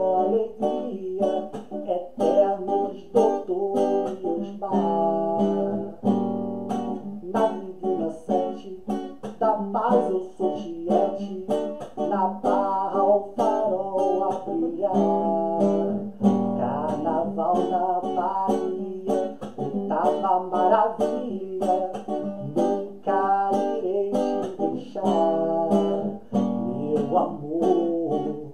alegria, eternos doutores bar. Na Tribuna 7 da paz eu sou tiete, na barra o farol a brilhar. Carnaval na Bahia, oitava maravilha, nunca irei te deixar, meu amor.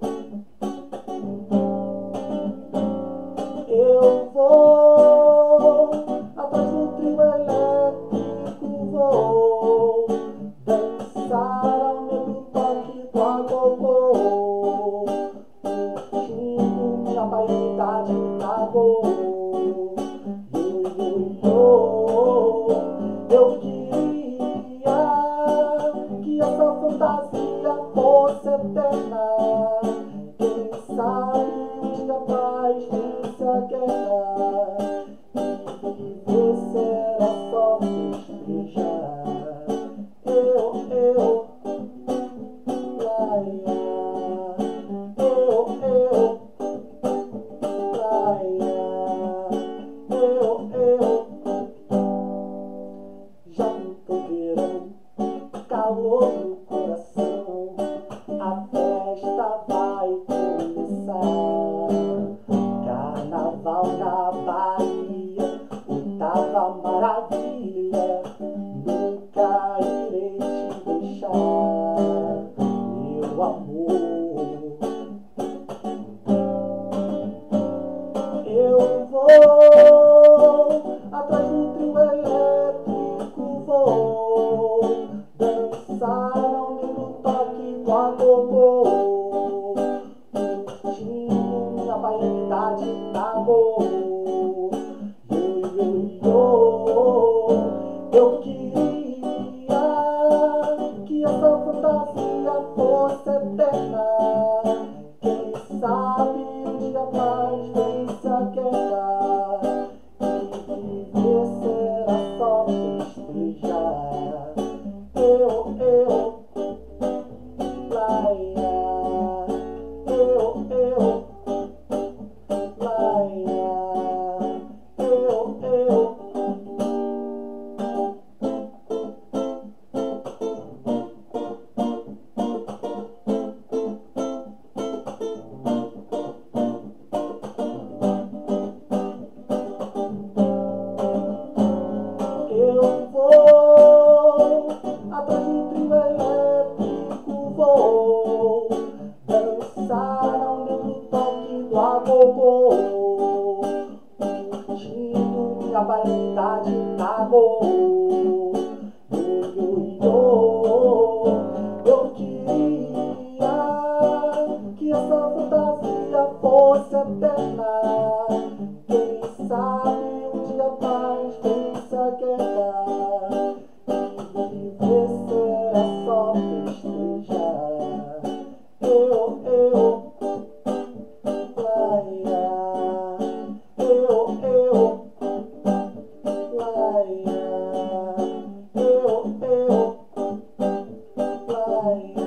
Eu vou atrás do trio elétrico, vou dançar ao meu toque do agogô, curtindo minha vaidade na go. Eu queria que essa fantasia fosse eterna. Quem sabe um dia paz vence a guerra, e viver será só festejar. Laia, já no verão, calor no coração, a festa vai começar. Carnaval na Bahia, oitava maravilha, nunca irei te deixar, meu amor. Eu vou atrás do trio elétrico, vou dançar ao meu toque do agogô, curtindo minha vaidade na go. Eu queria que essa fantasia fosse eterna. Quem sabe um dia paz vence a guerra, e viver será só festejar. Laia, eu vou atrás do trio elétrico, vou dançar ao meu toque do agogô, curtindo minha vaidade na go. Eu queria que essa fantasia fosse eterna. Quem sabe um dia paz vence a guerra, e viver será só festejar. Laia, laia, laia.